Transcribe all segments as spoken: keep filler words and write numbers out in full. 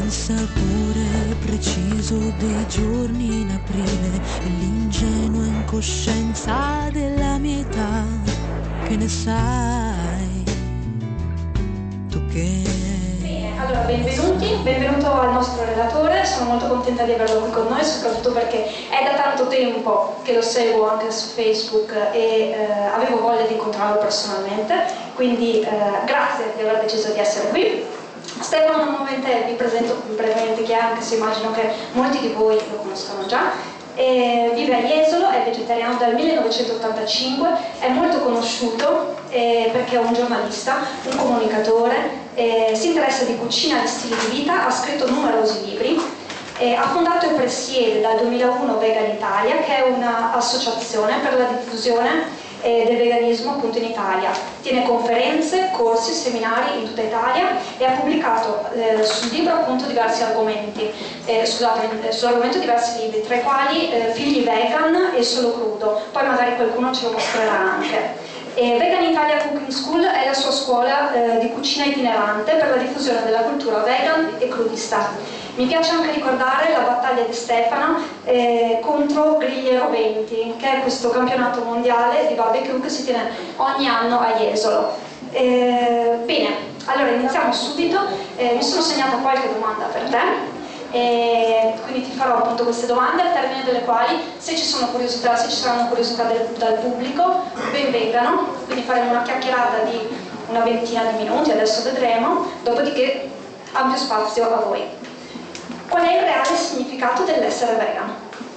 il sapore preciso dei giorni in aprile e l'ingenua incoscienza della mia età. Che ne sai tu che... Bene, allora benvenuti, benvenuto al nostro relatore, sono molto contenta di averlo qui con noi, soprattutto perché è da tanto tempo che lo seguo anche su Facebook e eh, avevo voglia di incontrarlo personalmente, quindi eh, grazie di aver deciso di essere qui. Stefano Noventel, vi presento brevemente chi è, anche se immagino che molti di voi lo conoscano già. E vive a Jesolo, è vegetariano dal millenovecentottantacinque, è molto conosciuto eh, perché è un giornalista, un comunicatore, eh, si interessa di cucina e di stili di vita, ha scritto numerosi libri, eh, ha fondato e presiede dal duemilauno Vegan Italia, che è un'associazione per la diffusione del veganismo appunto in Italia. Tiene conferenze, corsi, seminari in tutta Italia e ha pubblicato eh, sul libro appunto diversi argomenti, eh, scusate, eh, sull'argomento diversi libri, tra i quali eh, Figli vegan e Solo crudo, poi magari qualcuno ce lo mostrerà anche. E Vegan Italia Cooking School è la sua scuola eh, di cucina itinerante per la diffusione della cultura vegan e crudista. Mi piace anche ricordare la battaglia di Stefano eh, contro Griglie Roventi, che è questo campionato mondiale di barbecue che si tiene ogni anno a Jesolo. Eh, bene, allora iniziamo subito. Eh, mi sono segnata qualche domanda per te, e quindi ti farò appunto queste domande, al termine delle quali, se ci sono curiosità, se ci saranno curiosità del, dal pubblico, ben vengano, quindi faremo una chiacchierata di una ventina di minuti, adesso vedremo, dopodiché ampio spazio a voi. Qual è il reale significato dell'essere vegan?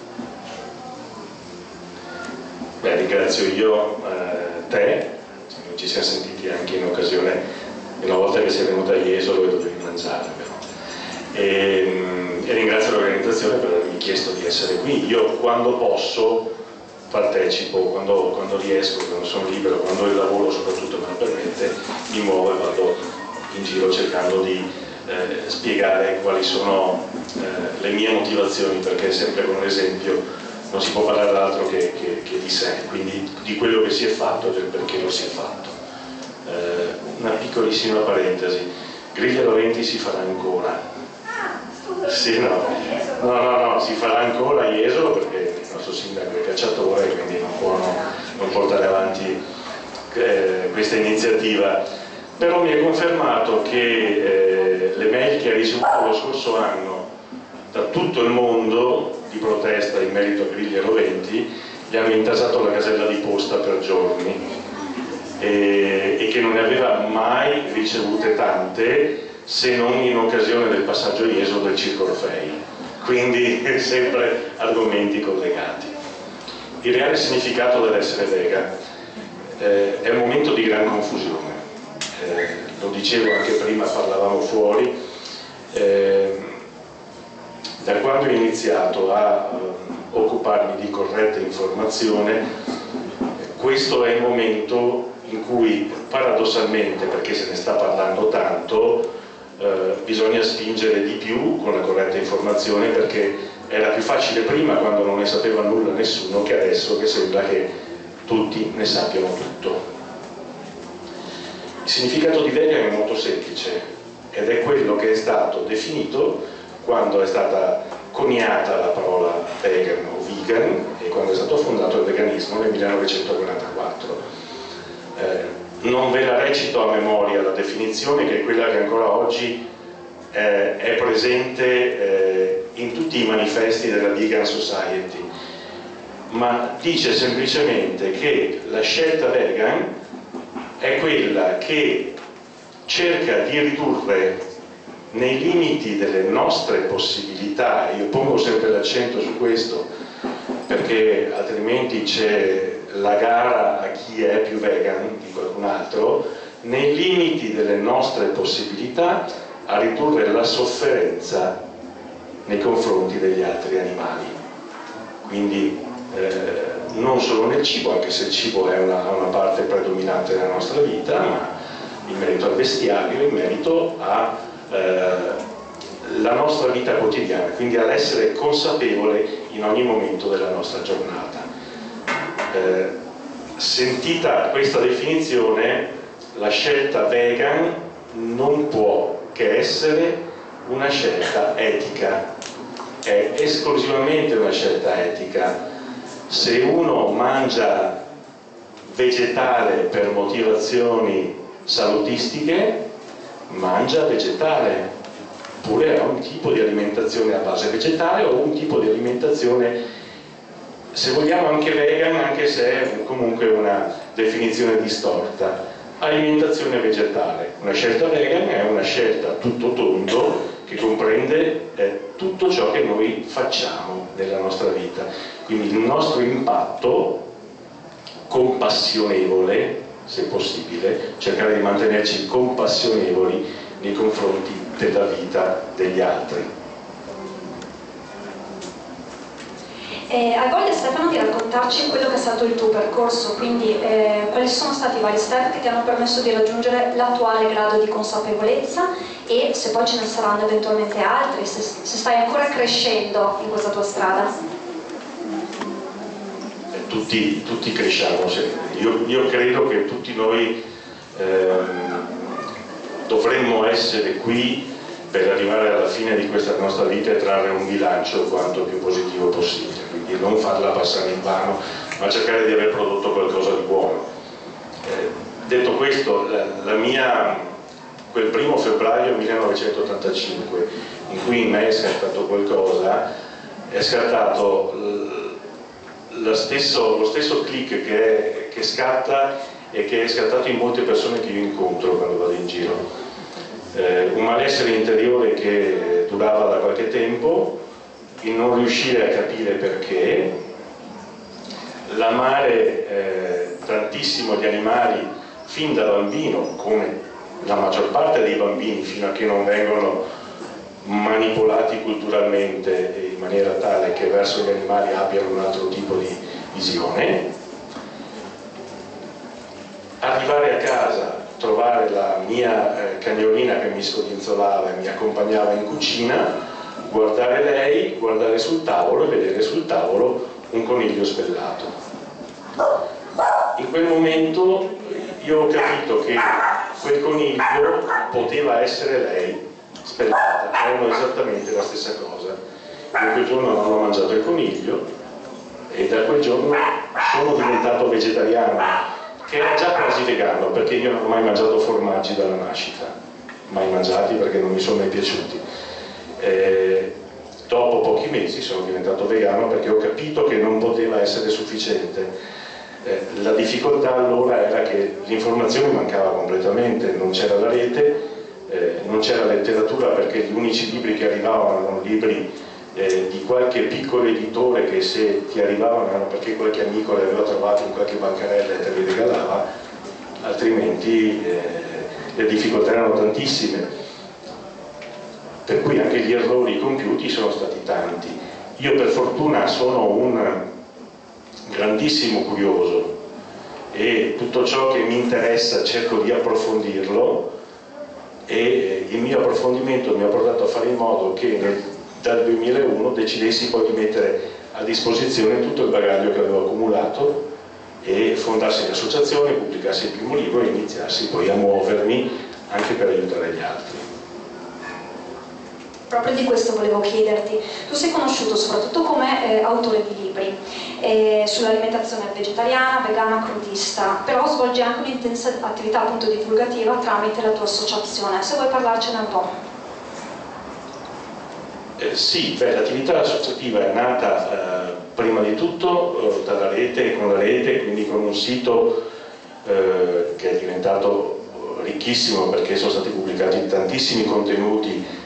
Beh, ringrazio io eh, te, ci siamo sentiti anche in occasione di una volta che sei venuta a Jesolo e dovevi mangiare, però. E, e ringrazio l'organizzazione per avermi chiesto di essere qui. Io quando posso partecipo, quando, quando riesco, quando sono libero, quando il lavoro soprattutto me lo permette, mi muovo e vado in giro cercando di Eh, spiegare quali sono eh, le mie motivazioni, perché sempre con un esempio non si può parlare d'altro che, che, che di sé, quindi di quello che si è fatto e del perché lo si è fatto. Eh, una piccolissima parentesi, Griglie Roventi si farà ancora. Sì, no. no, no, no, si farà ancora a Jesolo perché il nostro sindaco è cacciatore e quindi non può non, non portare avanti eh, questa iniziativa. Però mi è confermato che eh, le mail che ha ricevuto lo scorso anno da tutto il mondo di protesta in merito a Griglie Roventi gli hanno intasato la casella di posta per giorni e, e che non ne aveva mai ricevute tante se non in occasione del passaggio a Jesolo del Circo Orfei, quindi sempre argomenti collegati. Il reale significato dell'essere vegan eh, è un momento di gran confusione. Eh, lo dicevo anche prima, parlavamo fuori, eh, da quando ho iniziato a eh, occuparmi di corretta informazione, questo è il momento in cui paradossalmente, perché se ne sta parlando tanto, eh, bisogna spingere di più con la corretta informazione, perché era più facile prima quando non ne sapeva nulla nessuno che adesso che sembra che tutti ne sappiano tutto. Il significato di vegan è molto semplice ed è quello che è stato definito quando è stata coniata la parola vegan o vegan e quando è stato fondato il veganismo nel millenovecentoquarantaquattro. Eh, non ve la recito a memoria la definizione, che è quella che ancora oggi eh, è presente eh, in tutti i manifesti della Vegan Society, ma dice semplicemente che la scelta vegan è quella che cerca di ridurre nei limiti delle nostre possibilità, io pongo sempre l'accento su questo perché altrimenti c'è la gara a chi è più vegan di qualcun altro, nei limiti delle nostre possibilità a ridurre la sofferenza nei confronti degli altri animali. Quindi eh, non solo nel cibo, anche se il cibo è una, una parte predominante della nostra vita, ma in merito al bestiario, in merito alla eh, nostra vita quotidiana, quindi all'essere consapevole in ogni momento della nostra giornata. Eh, sentita questa definizione, la scelta vegan non può che essere una scelta etica, è esclusivamente una scelta etica. Se uno mangia vegetale per motivazioni salutistiche, mangia vegetale, oppure ha un tipo di alimentazione a base vegetale o un tipo di alimentazione, se vogliamo anche vegan, anche se è comunque una definizione distorta. Alimentazione vegetale, una scelta vegan è una scelta a tutto tondo che comprende eh, tutto ciò che noi facciamo nella nostra vita, quindi il nostro impatto compassionevole, se possibile, cercare di mantenerci compassionevoli nei confronti della vita degli altri. Eh, hai voglia, Stefano, di raccontarci quello che è stato il tuo percorso, quindi eh, quali sono stati i vari step che ti hanno permesso di raggiungere l'attuale grado di consapevolezza, e se poi ce ne saranno eventualmente altri, se, se stai ancora crescendo in questa tua strada? Tutti, tutti cresciamo, io, io credo che tutti noi ehm, dovremmo essere qui per arrivare alla fine di questa nostra vita e trarre un bilancio quanto più positivo possibile, quindi non farla passare in vano, ma cercare di aver prodotto qualcosa di buono. Eh, detto questo, la, la mia, quel primo febbraio millenovecentottantacinque, in cui in me è scattato qualcosa, è scattato lo stesso, lo stesso click che, è, che scatta e che è scattato in molte persone che io incontro quando vado in giro. Eh, un malessere interiore che durava da qualche tempo, il non riuscire a capire perché, l'amare eh, tantissimo gli animali fin da bambino, come la maggior parte dei bambini, fino a che non vengono manipolati culturalmente in maniera tale che verso gli animali abbiano un altro tipo di visione. Arrivare a casa, trovare la mia eh, cagnolina che mi scodinzolava e mi accompagnava in cucina, guardare lei, guardare sul tavolo e vedere sul tavolo un coniglio spellato. In quel momento io ho capito che quel coniglio poteva essere lei spellata, erano esattamente la stessa cosa. Io quel giorno non ho mangiato il coniglio e da quel giorno sono diventato vegetariano, che era già quasi vegano, perché io non ho mai mangiato formaggi dalla nascita, mai mangiati perché non mi sono mai piaciuti. Eh, dopo pochi mesi sono diventato vegano perché ho capito che non poteva essere sufficiente. Eh, la difficoltà allora era che l'informazione mancava completamente, non c'era la rete, eh, non c'era letteratura, perché gli unici libri che arrivavano erano libri Eh, di qualche piccolo editore che, se ti arrivavano, erano perché qualche amico li aveva trovati in qualche bancarella e te li regalava, altrimenti eh, le difficoltà erano tantissime, per cui anche gli errori compiuti sono stati tanti. Io per fortuna sono un grandissimo curioso e tutto ciò che mi interessa cerco di approfondirlo, e il mio approfondimento mi ha portato a fare in modo che nel dal duemilauno decidessi poi di mettere a disposizione tutto il bagaglio che avevo accumulato e fondassi l'associazione, pubblicassi il primo libro e iniziassi poi a muovermi anche per aiutare gli altri. Proprio di questo volevo chiederti. Tu sei conosciuto soprattutto come eh, autore di libri eh, sull'alimentazione vegetariana, vegana, crudista, però svolgi anche un'intensa attività appunto divulgativa tramite la tua associazione. Se vuoi parlarcene un po'. Eh, sì, l'attività associativa è nata eh, prima di tutto eh, dalla rete, con la rete, quindi con un sito eh, che è diventato ricchissimo perché sono stati pubblicati tantissimi contenuti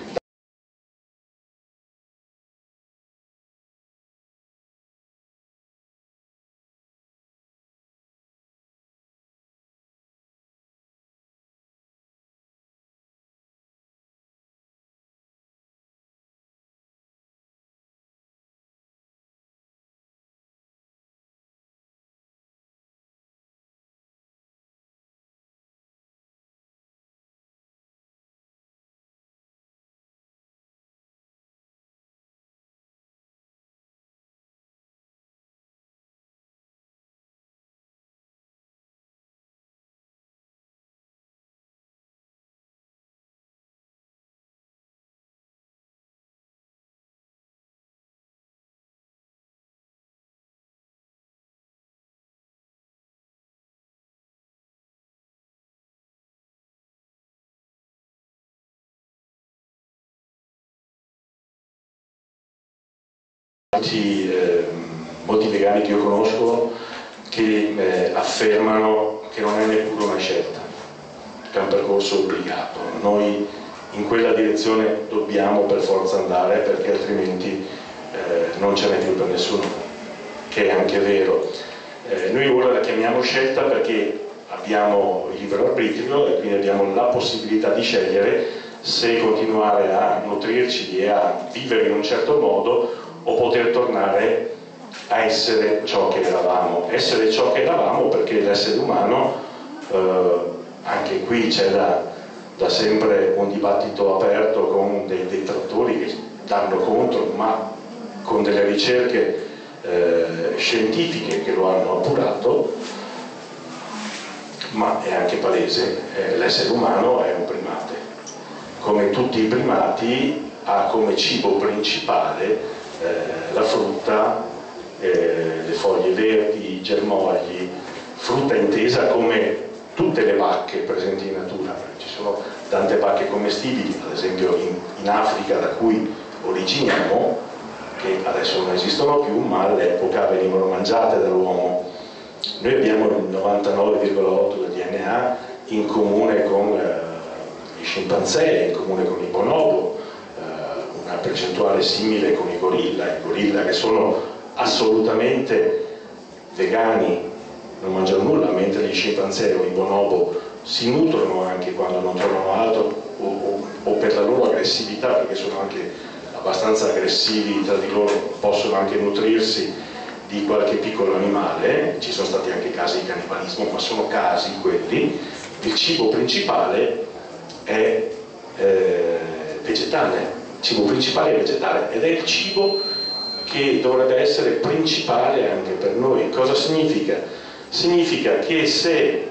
molti, eh, molti vegani che io conosco che eh, affermano che non è neppure una scelta, che è un percorso obbligato. Noi in quella direzione dobbiamo per forza andare, perché altrimenti eh, non ce n'è più per nessuno, che è anche vero. Eh, noi ora la chiamiamo scelta perché abbiamo il libero arbitrio e quindi abbiamo la possibilità di scegliere se continuare a nutrirci e a vivere in un certo modo o poter tornare a essere ciò che eravamo. Essere ciò che eravamo perché l'essere umano, eh, anche qui c'è da, da sempre un dibattito aperto con dei detrattori che danno contro, ma con delle ricerche eh, scientifiche che lo hanno appurato, ma è anche palese, eh, l'essere umano è un primate. Come tutti i primati ha come cibo principale eh, la frutta, eh, le foglie verdi, i germogli, frutta intesa come tutte le bacche presenti in natura. Ci sono tante bacche commestibili, ad esempio in, in Africa, da cui originiamo, che adesso non esistono più, ma all'epoca venivano mangiate dall'uomo. Noi abbiamo il novantanove virgola otto del D N A in comune con eh, i scimpanzé, in comune con i bonobo, eh, una percentuale simile con i gorilla, i gorilla che sono assolutamente vegani, non mangiano nulla, mentre gli scimpanzé o i bonobo si nutrono anche quando non trovano altro o, o, o per la loro aggressività, perché sono anche abbastanza aggressivi tra di loro, possono anche nutrirsi di qualche piccolo animale. Ci sono stati anche casi di cannibalismo, ma sono casi quelli. Il cibo principale è eh, vegetale, il cibo principale è vegetale ed è il cibo che dovrebbe essere principale anche per noi. Cosa significa? Significa che se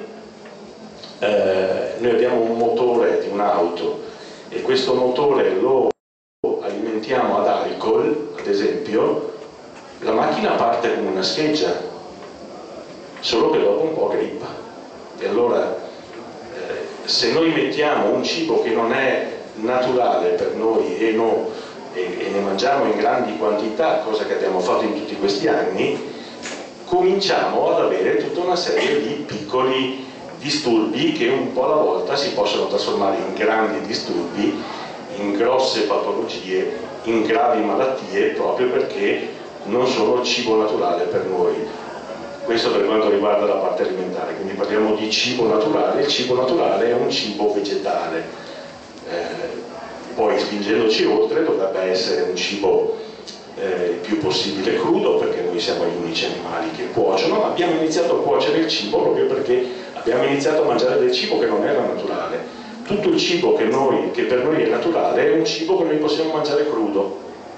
eh, noi abbiamo un motore di un'auto e questo motore lo alimentiamo ad alcol, ad esempio, la macchina parte come una scheggia, solo che dopo un po' grippa. E allora eh, se noi mettiamo un cibo che non è naturale per noi e, no, e, e ne mangiamo in grandi quantità, cosa che abbiamo fatto in tutti questi anni, cominciamo ad avere tutta una serie di piccoli disturbi che un po' alla volta si possono trasformare in grandi disturbi, in grosse patologie, in gravi malattie, proprio perché non sono cibo naturale per noi. Questo per quanto riguarda la parte alimentare, quindi parliamo di cibo naturale. Il cibo naturale è un cibo vegetale, eh, poi spingendoci oltre dovrebbe essere un cibo eh, il più possibile crudo, perché noi siamo gli unici animali che cuociono, ma abbiamo iniziato a cuocere il cibo proprio perché abbiamo iniziato a mangiare del cibo che non era naturale. Tutto il cibo che, noi, che per noi è naturale è un cibo che noi possiamo mangiare crudo.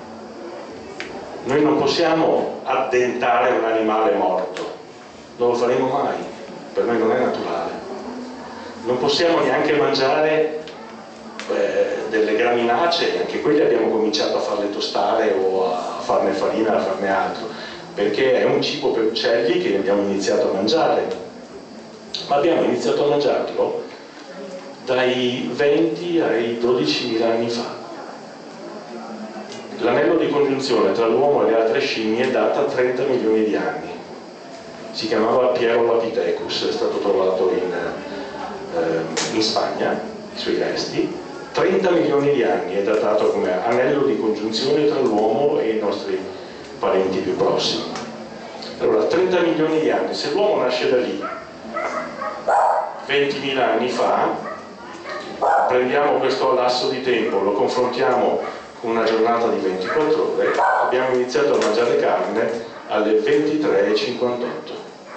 Noi non possiamo addentare un animale morto, non lo faremo mai, per noi non è naturale. Non possiamo neanche mangiare eh, delle graminacee, anche quelle abbiamo cominciato a farle tostare o a farne farina, a farne altro, perché è un cibo per uccelli che abbiamo iniziato a mangiare, ma abbiamo iniziato a mangiarlo dai venti ai dodicimila anni fa. L'anello di congiunzione tra l'uomo e le altre scimmie data trenta milioni di anni. Si chiamava Pierolapithecus, è stato trovato in, eh, in Spagna, i suoi resti. trenta milioni di anni è datato come anello di congiunzione tra l'uomo e i nostri parenti più prossimi. Allora, trenta milioni di anni, se l'uomo nasce da lì, ventimila anni fa, prendiamo questo lasso di tempo, lo confrontiamo una giornata di ventiquattro ore, abbiamo iniziato a mangiare carne alle ventitré e cinquantotto.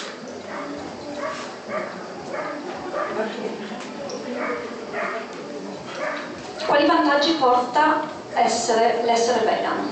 Quali vantaggi porta essere, l'essere vegano?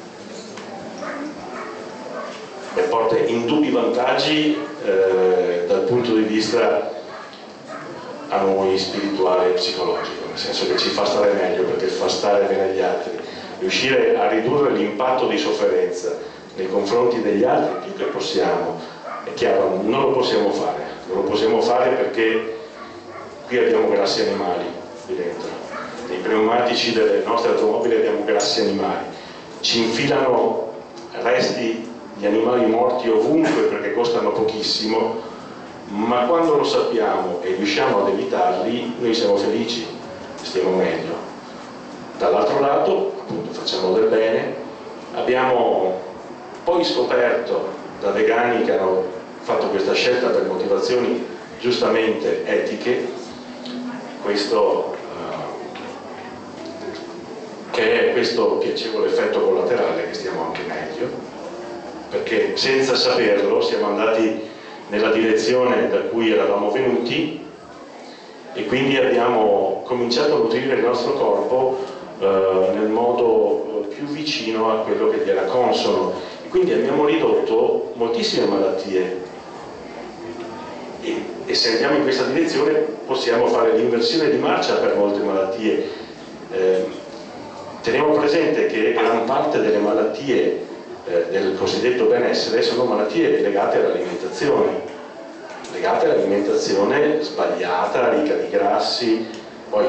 Beh, porta indubbi vantaggi eh, dal punto di vista a noi spirituale e psicologico, nel senso che ci fa stare meglio perché fa stare bene gli altri. Riuscire a ridurre l'impatto di sofferenza nei confronti degli altri più che possiamo, è chiaro, non lo possiamo fare, non lo possiamo fare perché qui abbiamo grassi animali qui dentro, nei pneumatici delle nostre automobili abbiamo grassi animali, ci infilano eh, resti di animali morti ovunque perché costano pochissimo, ma quando lo sappiamo e riusciamo ad evitarli, noi siamo felici, stiamo meglio. Dall'altro lato, appunto, facciamo del bene. Abbiamo poi scoperto da vegani che hanno fatto questa scelta per motivazioni giustamente etiche, questo, uh, che è questo piacevole effetto collaterale, che stiamo anche meglio, perché senza saperlo siamo andati nella direzione da cui eravamo venuti e quindi abbiamo cominciato a nutrire il nostro corpo uh, nel modo più vicino a quello che gli era consono, e quindi abbiamo ridotto moltissime malattie. E, e se andiamo in questa direzione possiamo fare l'inversione di marcia per molte malattie. Eh, teniamo presente che gran parte delle malattie eh, del cosiddetto benessere sono malattie legate all'alimentazione, legate all'alimentazione sbagliata, ricca di grassi. Poi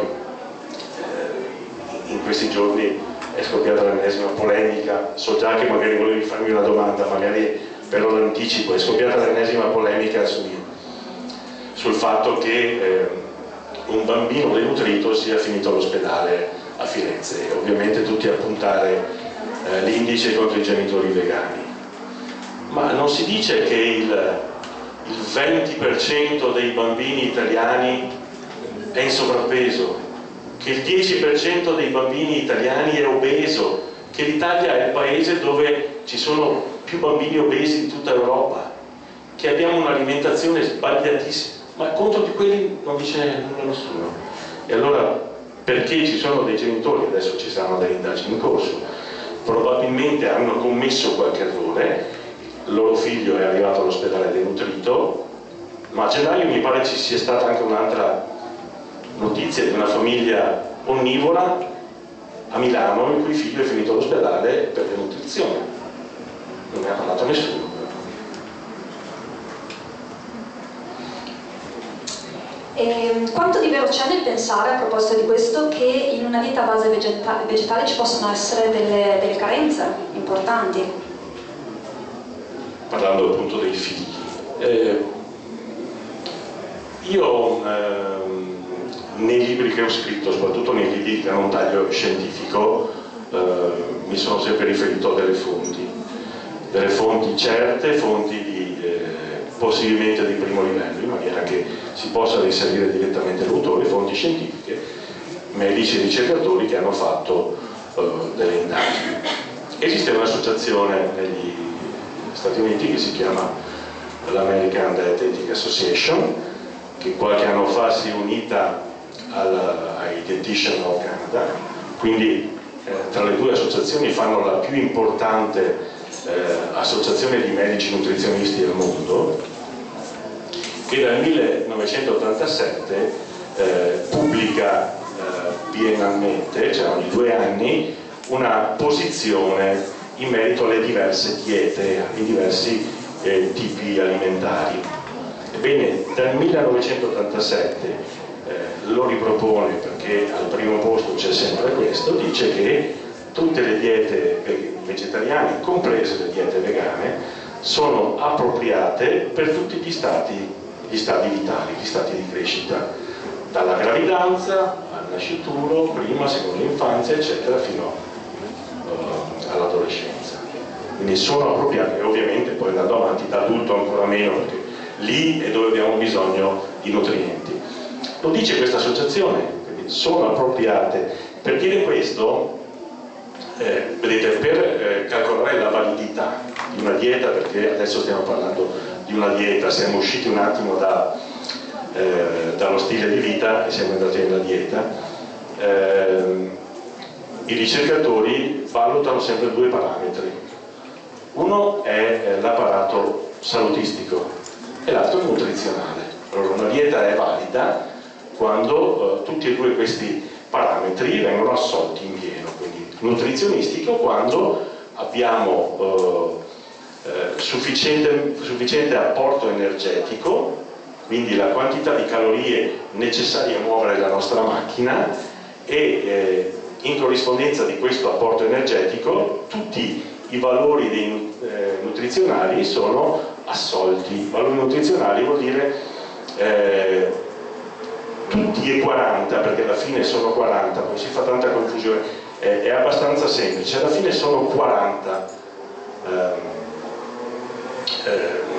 eh, in questi giorni è scoppiata l'ennesima polemica, so già che magari volevi farmi una domanda, magari però l'anticipo, è scoppiata l'ennesima polemica sui sul fatto che eh, un bambino denutrito sia finito all'ospedale a Firenze, e ovviamente tutti a puntare eh, l'indice contro i genitori vegani. Ma non si dice che il, il venti per cento dei bambini italiani è in sovrappeso, che il dieci per cento dei bambini italiani è obeso, che l'Italia è il paese dove ci sono più bambini obesi di tutta Europa, che abbiamo un'alimentazione sbagliatissima? Ma contro di quelli non dice nulla nessuno. E allora perché ci sono dei genitori, adesso ci saranno delle indagini in corso, probabilmente hanno commesso qualche errore, il loro figlio è arrivato all'ospedale denutrito, ma a gennaio mi pare ci sia stata anche un'altra notizia di una famiglia onnivora a Milano il cui figlio è finito all'ospedale per denutrizione. Non ne ha parlato nessuno. E quanto di vero c'è nel pensare, a proposito di questo, che in una dieta a base vegeta vegetale ci possono essere delle, delle carenze importanti? Parlando appunto dei figli, eh, io eh, nei libri che ho scritto, soprattutto nei libri che hanno un taglio scientifico, eh, mi sono sempre riferito a delle fonti, delle fonti certe, fonti di, eh, possibilmente di primo livello, in maniera che si possa risalire direttamente all'autore, fonti scientifiche, medici e ricercatori che hanno fatto uh, delle indagini. Esiste un'associazione negli Stati Uniti che si chiama l'American Dietetic Association, che qualche anno fa si è unita al, ai Dietitian of Canada, quindi eh, tra le due associazioni fanno la più importante eh, associazione di medici nutrizionisti al mondo, che dal millenovecentottantasette eh, pubblica eh, biennalmente, cioè ogni due anni, una posizione in merito alle diverse diete, ai diversi eh, tipi alimentari. Ebbene, dal millenovecentottantasette eh, lo ripropone, perché al primo posto c'è sempre questo, dice che tutte le diete vegetariane, comprese le diete vegane, sono appropriate per tutti gli stati gli stati vitali, gli stati di crescita, dalla gravidanza al nascituro, prima, seconda infanzia, eccetera, fino uh, all'adolescenza. Quindi sono appropriate, e ovviamente poi andando avanti da adulto ancora meno, perché lì è dove abbiamo bisogno di nutrienti. Lo dice questa associazione, quindi sono appropriate. Per dire questo, eh, vedete, per eh, calcolare la validità di una dieta, perché adesso stiamo parlando di una dieta, siamo usciti un attimo da, eh, dallo stile di vita e siamo andati nella dieta, eh, i ricercatori valutano sempre due parametri. Uno è eh, l'apparato salutistico e l'altro è nutrizionale. Allora, una dieta è valida quando eh, tutti e due questi parametri vengono assolti in pieno, quindi nutrizionistico quando abbiamo eh, Eh, sufficiente, sufficiente apporto energetico, quindi la quantità di calorie necessarie a muovere la nostra macchina, e eh, in corrispondenza di questo apporto energetico tutti i valori dei, eh, nutrizionali sono assolti. Valori nutrizionali vuol dire eh, tutti e quaranta, perché alla fine sono quaranta, poi si fa tanta confusione, eh, è abbastanza semplice, alla fine sono quaranta ehm, eh,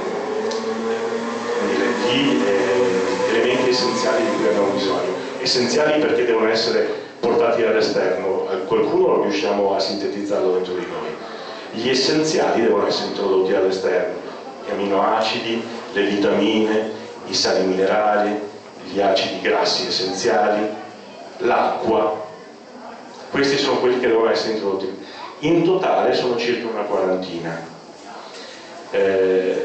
dire, gli eh, elementi essenziali di cui abbiamo bisogno. Essenziali perché devono essere portati all'esterno, qualcuno lo riusciamo a sintetizzarlo dentro di noi. Gli essenziali devono essere introdotti all'esterno, gli aminoacidi, le vitamine, i sali minerali, gli acidi grassi essenziali, l'acqua. Questi sono quelli che devono essere introdotti. In totale sono circa una quarantina. Eh,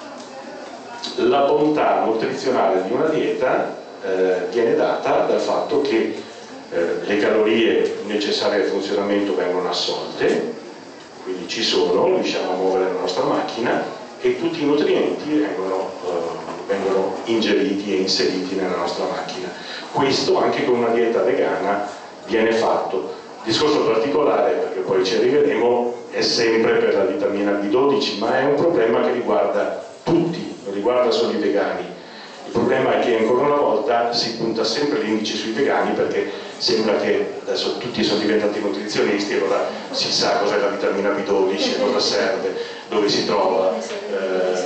la bontà nutrizionale di una dieta eh, viene data dal fatto che eh, le calorie necessarie al funzionamento vengono assolte, quindi ci sono, riusciamo a muovere la nostra macchina e tutti i nutrienti vengono, eh, vengono ingeriti e inseriti nella nostra macchina. Questo anche con una dieta vegana viene fatto. Discorso particolare, perché poi ci arriveremo, è sempre per la vitamina B dodici, ma è un problema che riguarda tutti, non riguarda solo i vegani. Il problema è che ancora una volta si punta sempre l'indice sui vegani, perché sembra che adesso tutti sono diventati nutrizionisti e allora si sa cos'è la vitamina B dodici, cosa serve, dove si trova, eh,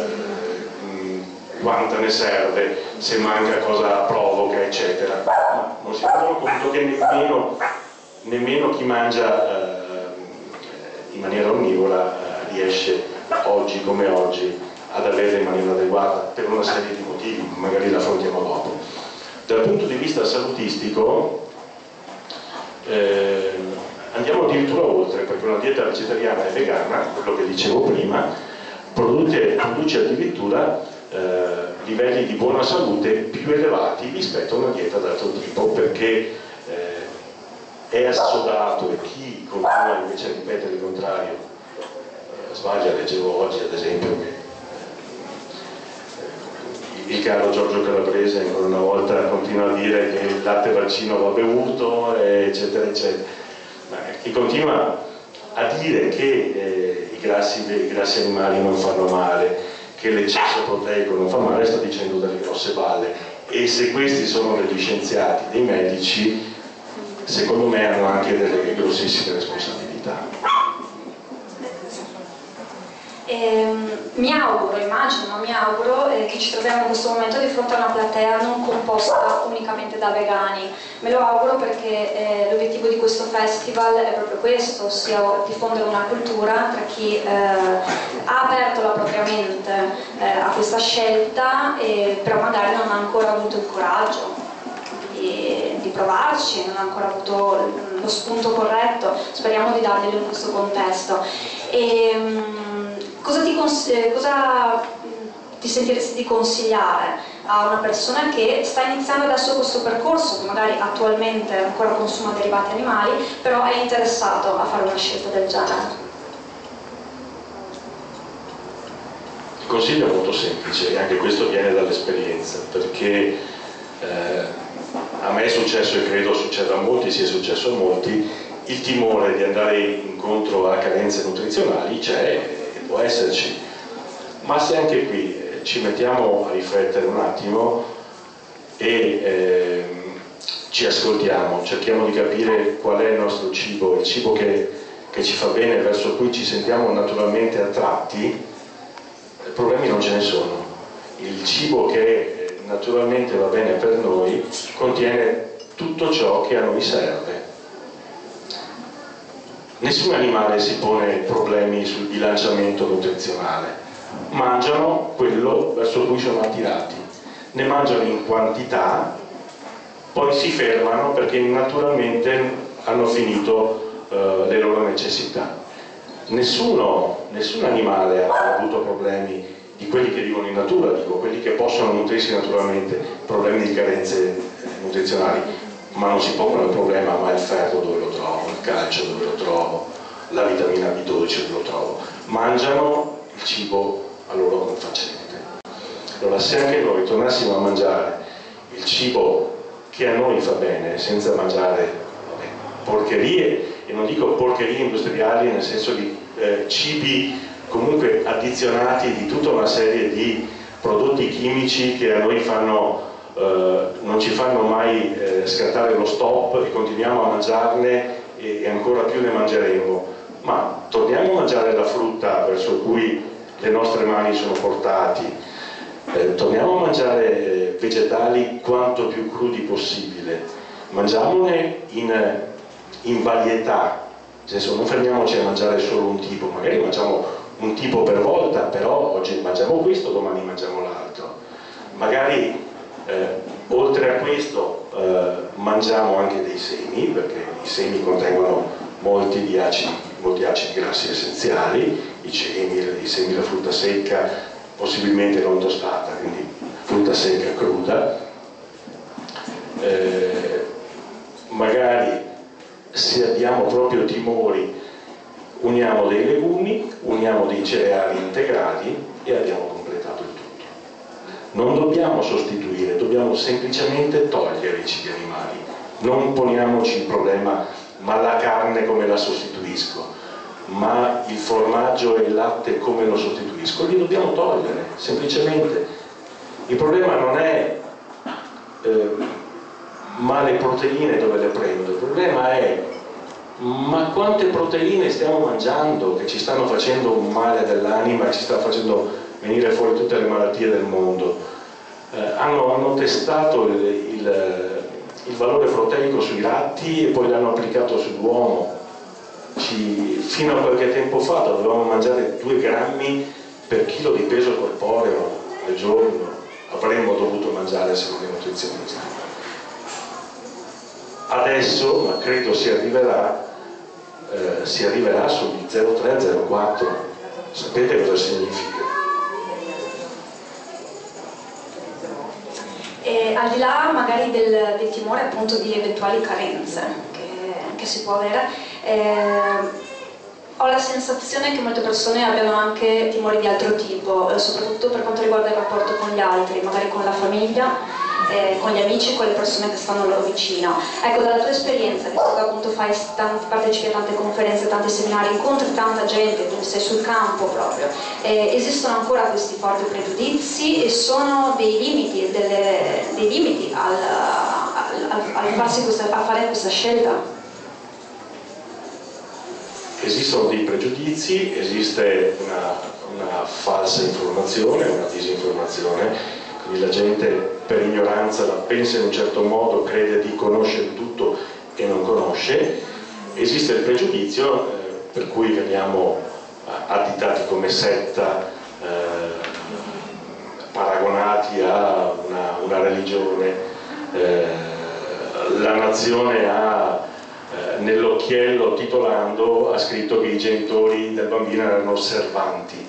quanta ne serve, se manca cosa provoca, eccetera. Ma non si rendono conto che nemmeno, nemmeno chi mangia eh, in maniera onnivora eh, riesce oggi come oggi ad averle in maniera adeguata per una serie di motivi, magari la affrontiamo dopo. Dal punto di vista salutistico eh, andiamo addirittura oltre, perché una dieta vegetariana e vegana, quello che dicevo prima, produce, produce addirittura eh, livelli di buona salute più elevati rispetto a una dieta d'altro tipo, perché eh, è assodato, e chi continua invece a ripetere il contrario eh, sbaglia. Leggevo oggi ad esempio che il caro Giorgio Calabrese ancora una volta continua a dire che il latte vaccino va bevuto, eccetera eccetera. Ma chi continua a dire che eh, i, grassi, i grassi animali non fanno male, che l'eccesso proteico non fa male, sta dicendo delle grosse balle. E se questi sono degli scienziati, dei medici, secondo me hanno anche delle grossissime responsabilità. Eh, mi auguro, immagino, ma mi auguro eh, che ci troviamo in questo momento di fronte a una platea non composta unicamente da vegani. Me lo auguro perché eh, l'obiettivo di questo festival è proprio questo, ossia diffondere una cultura tra chi eh, ha aperto la propria mente eh, a questa scelta, e, però magari non ha ancora avuto il coraggio di, di provarci, non ha ancora avuto lo spunto corretto. Speriamo di darglielo in questo contesto. E, Cosa ti, cosa ti sentiresti di consigliare a una persona che sta iniziando adesso questo percorso, che magari attualmente ancora consuma derivati animali, però è interessato a fare una scelta del genere? Il consiglio è molto semplice, e anche questo viene dall'esperienza, perché eh, a me è successo, e credo succeda a molti, sia successo a molti, il timore di andare incontro a carenze nutrizionali c'è, può esserci, ma se anche qui eh, ci mettiamo a riflettere un attimo e eh, ci ascoltiamo, cerchiamo di capire qual è il nostro cibo, il cibo che, che ci fa bene, verso cui ci sentiamo naturalmente attratti, problemi non ce ne sono. Il cibo che naturalmente va bene per noi contiene tutto ciò che a noi serve. Nessun animale si pone problemi sul bilanciamento nutrizionale, mangiano quello verso cui sono attirati, ne mangiano in quantità, poi si fermano perché naturalmente hanno finito uh, le loro necessità. Nessuno, nessun animale ha avuto problemi di quelli che vivono in natura, dico, quelli che possono nutrirsi naturalmente, problemi di carenze nutrizionali. Ma non si pongono il problema: ma il ferro dove lo trovo, il calcio dove lo trovo, la vitamina B dodici dove lo trovo. Mangiano il cibo a loro confacente. Allora, se anche noi tornassimo a mangiare il cibo che a noi fa bene, senza mangiare vabbè, porcherie, e non dico porcherie industriali nel senso di eh, cibi comunque addizionati di tutta una serie di prodotti chimici che a noi fanno, eh, non ci fanno mai eh, scattare lo stop e continuiamo a mangiarne e, e ancora più ne mangeremo. Ma torniamo a mangiare la frutta verso cui le nostre mani sono portati, eh, torniamo a mangiare eh, vegetali quanto più crudi possibile, mangiamone in, in varietà, nel senso non fermiamoci a mangiare solo un tipo, magari mangiamo un tipo per volta, però oggi mangiamo questo, domani mangiamo l'altro. Magari eh, oltre a questo eh, mangiamo anche dei semi, perché i semi contengono molti, di acidi, molti acidi grassi essenziali, i semi, i semi della frutta secca, possibilmente non tostata, quindi frutta secca cruda. Eh, magari se abbiamo proprio timori uniamo dei legumi, uniamo dei cereali integrali e abbiamo completato il tutto. Non dobbiamo sostituire, dobbiamo semplicemente togliere i cibi animali. Non poniamoci il problema, ma la carne come la sostituisco? Ma il formaggio e il latte come lo sostituisco? Li dobbiamo togliere, semplicemente. Il problema non è eh, ma le proteine dove le prendo? Il problema è ma quante proteine stiamo mangiando che ci stanno facendo un male dell'anima, ci sta facendo venire fuori tutte le malattie del mondo. Eh, hanno, hanno testato il, il, il valore proteico sui ratti e poi l'hanno applicato sull'uomo. Ci, fino a qualche tempo fa dovevamo mangiare due grammi per chilo di peso corporeo al giorno, avremmo dovuto mangiare secondo i nutrizionisti. Adesso, ma credo si arriverà, eh, si arriverà sugli zero virgola tre zero virgola quattro. Sapete cosa significa? E al di là magari del, del timore appunto di eventuali carenze che, che si può avere, eh, ho la sensazione che molte persone abbiano anche timori di altro tipo, eh, soprattutto per quanto riguarda il rapporto con gli altri, magari con la famiglia, eh, con gli amici, con le persone che stanno loro vicino. Ecco, dalla tua esperienza, visto che appunto fai tanti, partecipi a tante conferenze, tanti seminari, incontri tanta gente, tu sei sul campo proprio, eh, esistono ancora questi forti pregiudizi e sono dei limiti, delle, dei limiti al, al, al, al farsi questa, a fare questa scelta? Esistono dei pregiudizi, esiste una, una falsa informazione, una disinformazione, quindi la gente per ignoranza la pensa in un certo modo, crede di conoscere tutto e non conosce. Esiste il pregiudizio eh, per cui veniamo additati come setta, eh, paragonati a una, una religione, eh, la nazione ha nell'occhiello titolando ha scritto che i genitori del bambino erano osservanti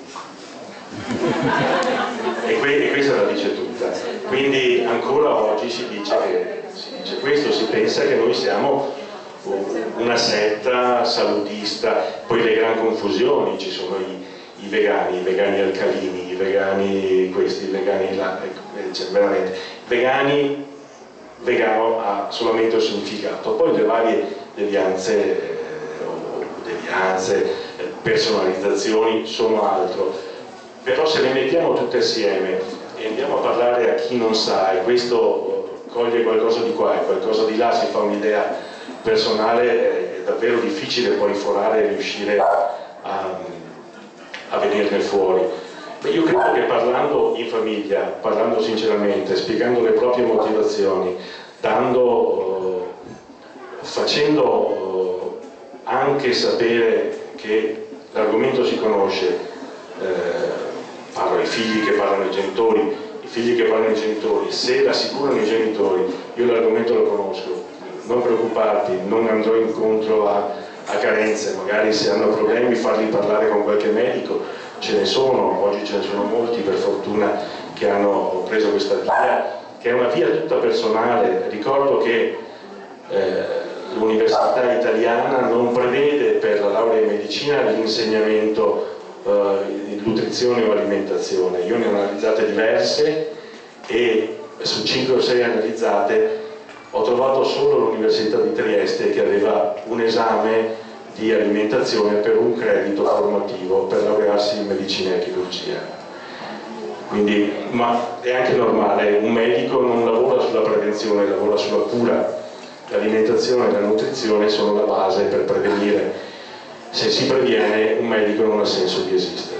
e, que e questa la dice tutta. Quindi ancora oggi si dice, che, si dice questo, si pensa che noi siamo una setta salutista. Poi le gran confusioni, ci sono i, i vegani, i vegani alcalini, i vegani questi, i vegani là, cioè veramente vegani, vegano ha solamente un significato, poi le varie devianze, eh, o devianze, eh, personalizzazioni sono altro. Però se le mettiamo tutte assieme e andiamo a parlare a chi non sa, e questo coglie qualcosa di qua e qualcosa di là, si fa un'idea personale, è davvero difficile poi forare e riuscire a, a venirne fuori. Beh, io credo che parlando in famiglia, parlando sinceramente, spiegando le proprie motivazioni, dando, eh, facendo eh, anche sapere che l'argomento si conosce, eh, parlo ai figli che parlano ai genitori, i figli che parlano ai genitori, se rassicurano i genitori, io l'argomento lo conosco, non preoccuparti, non andrò incontro a, a carenze, magari se hanno problemi farli parlare con qualche medico, ce ne sono, oggi ce ne sono molti per fortuna che hanno preso questa via, che è una via tutta personale. Ricordo che eh, l'università italiana non prevede per la laurea in medicina l'insegnamento eh, di nutrizione o alimentazione. Io ne ho analizzate diverse e su cinque o sei analizzate ho trovato solo l'università di Trieste che aveva un esame di alimentazione per un credito formativo per laurearsi in medicina e chirurgia. Quindi, ma è anche normale, un medico non lavora sulla prevenzione, lavora sulla cura. L'alimentazione e la nutrizione sono la base per prevenire. Se si previene, un medico non ha senso di esistere.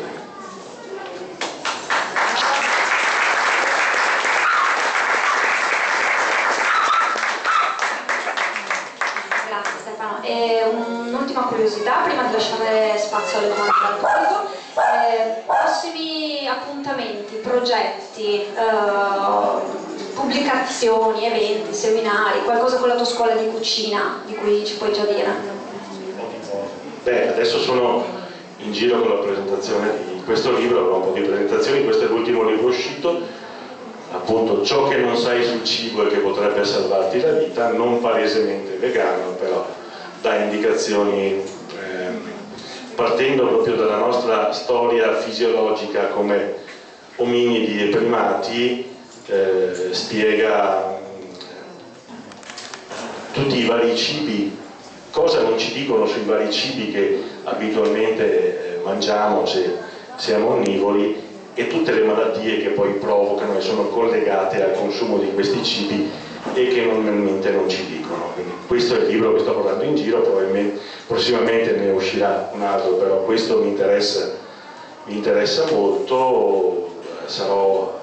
Un'ultima curiosità prima di lasciare spazio alle domande dal pubblico: eh, prossimi appuntamenti, progetti, eh, pubblicazioni, eventi, seminari, qualcosa con la tua scuola di cucina di cui ci puoi già dire? Beh, adesso sono in giro con la presentazione di questo libro, avrò un po' di presentazioni, questo è l'ultimo libro uscito, appunto Ciò che non sai sul cibo e che potrebbe salvarti la vita, non palesemente vegano, però dà indicazioni eh, partendo proprio dalla nostra storia fisiologica come ominidi e primati, eh, spiega tutti i vari cibi, cosa non ci dicono sui vari cibi che abitualmente eh, mangiamo se siamo onnivori, e tutte le malattie che poi provocano e sono collegate al consumo di questi cibi e che normalmente non ci dicono. Quindi questo è il libro che sto portando in giro, probabilmente prossimamente ne uscirà un altro, però questo mi interessa, mi interessa molto. Sarò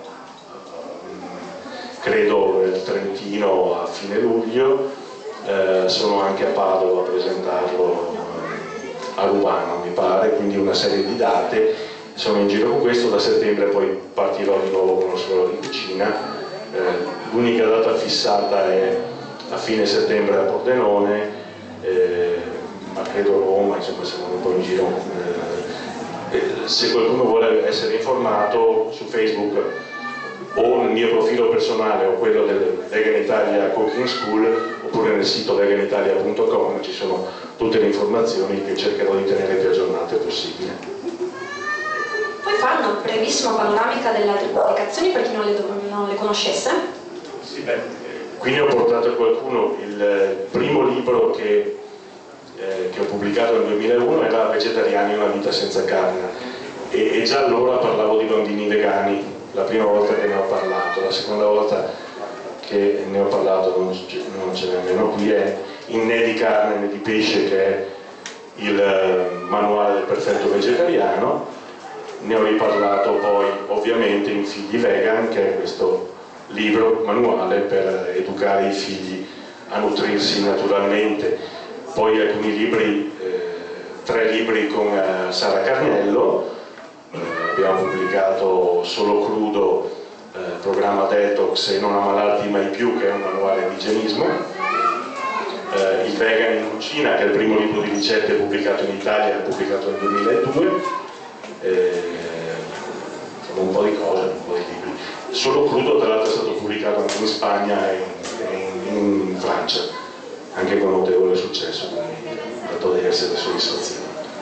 credo nel Trentino a fine luglio, eh, sono anche a Padova a presentarlo, a Lugano mi pare, quindi una serie di date, sono in giro con questo. Da settembre poi partirò di nuovo con la scuola di cucina. L'unica data fissata è a fine settembre a Pordenone, eh, ma credo Roma, insomma siamo un po' in giro. Eh, se qualcuno vuole essere informato, su Facebook o nel mio profilo personale o quello del Vegan Italia Cooking School, oppure nel sito vegan italia punto com ci sono tutte le informazioni che cercherò di tenere più aggiornate possibile. Puoi fare una brevissima panoramica delle altre pubblicazioni per chi non le, non le conoscesse? Sì, beh, qui ne ho portato qualcuno. Il primo libro che, eh, che ho pubblicato nel duemilauno era Vegetariani, una vita senza carne, e, e già allora parlavo di bambini vegani, la prima volta che ne ho parlato. La seconda volta che ne ho parlato, non, non ce n'è nemmeno qui, è In né di carne né di pesce, che è il manuale del perfetto vegetariano. Ne ho riparlato poi ovviamente in Figli Vegan, che è questo libro manuale per educare i figli a nutrirsi naturalmente. Poi alcuni libri, eh, tre libri con eh, Sara Carniello, eh, abbiamo pubblicato Solo Crudo, eh, programma detox e Non ammalarti mai più, che è un manuale di igienismo. Eh, il Vegan in cucina, che è il primo libro di ricette pubblicato in Italia, pubblicato nel duemiladue. Eh, un po' di cose, un po' di libri. Solo Crudo tra l'altro è stato pubblicato anche in Spagna e in, in, in Francia, anche con notevole successo, quindi ha dato diverse le soddisfazioni.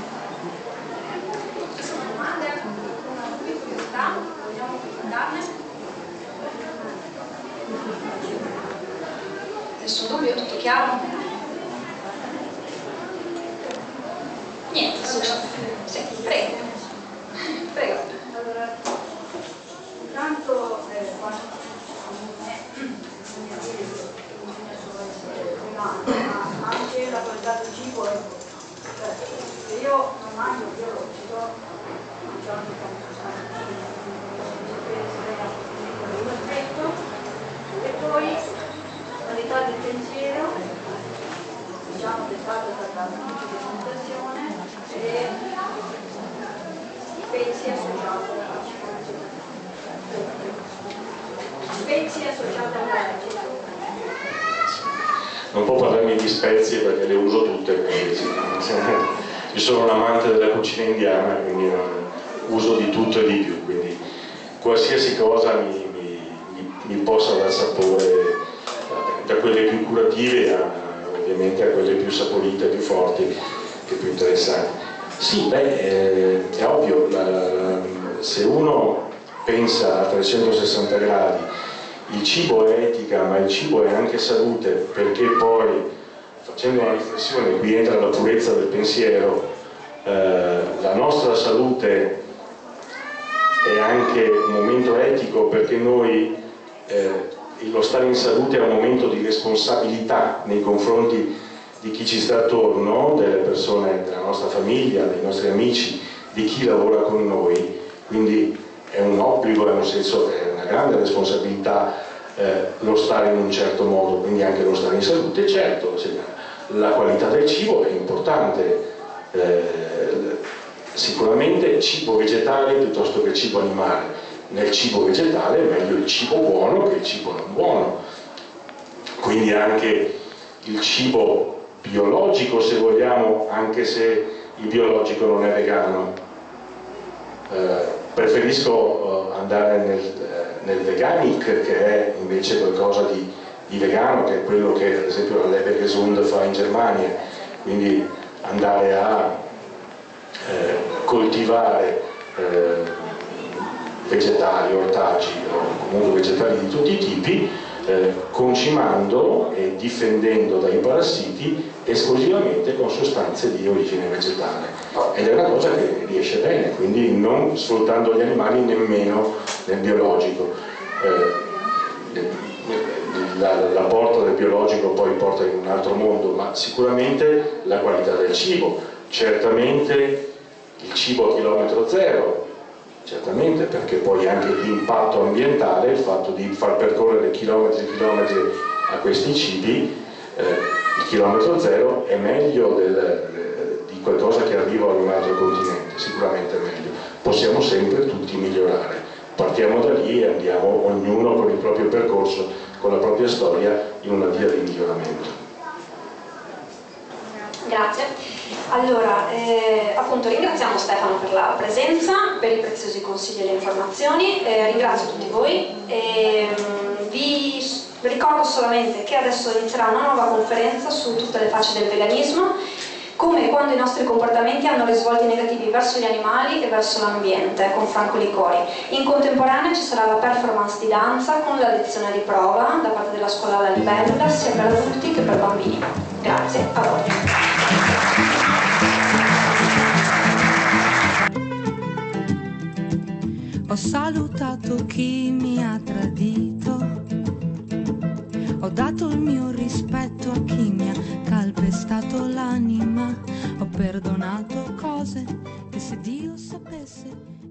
Ci sono domande? Una curiosità? Vogliamo commentarne? Nessun dubbio, tutto chiaro? Niente, sì, prego. Prego. Allora, intanto eh, quando bisogna dire che bisogna solo essere vegani, ma anche la qualità del cibo è importante. Cioè, se io non mangio biologico, mangiando tanto perfetto, e poi qualità del pensiero, diciamo dettata dalla alimentazione e spezie associate alla spezie associate alla Non può parlarmi di spezie perché le uso tutte, quindi sì. Io sono un amante della cucina indiana, quindi uso di tutto e di più, quindi qualsiasi cosa mi, mi, mi possa dar sapore, da quelle più curative a, ovviamente a quelle più saporite, più forti, che più interessanti. Sì, beh, è, è ovvio, la, la, se uno pensa a trecentosessanta gradi, il cibo è etica, ma il cibo è anche salute, perché poi facendo una riflessione, qui entra la purezza del pensiero, eh, la nostra salute è anche un momento etico, perché noi eh, lo stare in salute è un momento di responsabilità nei confronti di chi ci sta attorno, delle persone della nostra famiglia, dei nostri amici, di chi lavora con noi, quindi è un obbligo, è un senso, è una grande responsabilità eh, lo stare in un certo modo, quindi anche lo stare in salute. Certo, la qualità del cibo è importante, eh, sicuramente cibo vegetale piuttosto che cibo animale. Nel cibo vegetale è meglio il cibo buono che il cibo non buono, quindi anche il cibo biologico, se vogliamo, anche se il biologico non è vegano. Eh, preferisco eh, andare nel, eh, nel veganic, che è invece qualcosa di, di vegano, che è quello che ad esempio la Lebergesund fa in Germania, quindi andare a eh, coltivare eh, vegetali, ortaggi o comunque vegetali di tutti i tipi, eh, concimando e difendendo dai parassiti esclusivamente con sostanze di origine vegetale, ed è una cosa che riesce bene, quindi non sfruttando gli animali nemmeno nel biologico. Eh, l'apporto del biologico poi porta in un altro mondo, ma sicuramente la qualità del cibo, certamente il cibo a chilometro zero, certamente, perché poi anche l'impatto ambientale, il fatto di far percorrere chilometri e chilometri a questi cibi, eh, il chilometro zero è meglio del, di qualcosa che arriva da un altro continente, sicuramente è meglio. Possiamo sempre tutti migliorare, partiamo da lì e andiamo ognuno con il proprio percorso, con la propria storia, in una via di miglioramento. Grazie. Allora, eh, appunto ringraziamo Stefano per la presenza, per i preziosi consigli e le informazioni, eh, ringrazio tutti voi e mh, vi ricordo solamente che adesso inizierà una nuova conferenza su tutte le facce del veganismo, come e quando i nostri comportamenti hanno risvolti negativi verso gli animali e verso l'ambiente, con Franco Licori. In contemporanea ci sarà la performance di danza con la lezione di prova da parte della scuola La Libellula, sia per adulti che per bambini. Grazie, a voi. Ho salutato chi mi ha tradito, ho dato il mio rispetto a chi mi ha calpestato l'anima, ho perdonato cose che se Dio sapesse